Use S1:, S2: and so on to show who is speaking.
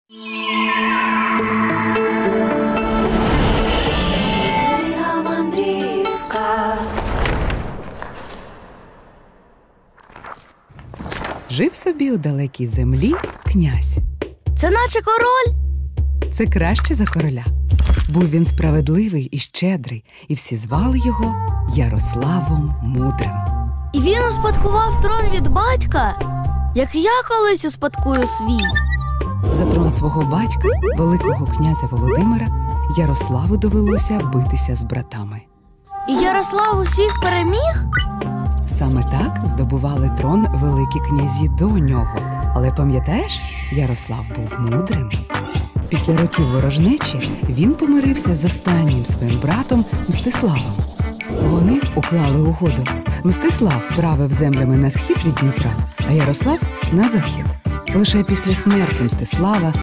S1: Жив собі у далекій землі князь.
S2: Це наче король?
S1: Це краще за короля. Був він справедливий і щедрий, і всі звали його Ярославом Мудрим.
S2: І він успадкував трон від батька, як я колись успадкую свій.
S1: За трон свого батька, великого князя Володимира, Ярославу довелося битися з братами.
S2: І Ярослав усіх переміг?
S1: Саме так здобували трон великі князі до нього. Але пам'ятаєш, Ярослав був мудрим. Після років ворожнечі він помирився з останнім своїм братом Мстиславом. Вони уклали угоду. Мстислав правив землями на схід від Дніпра, а Ярослав – на захід. Лише після смерті Мстислава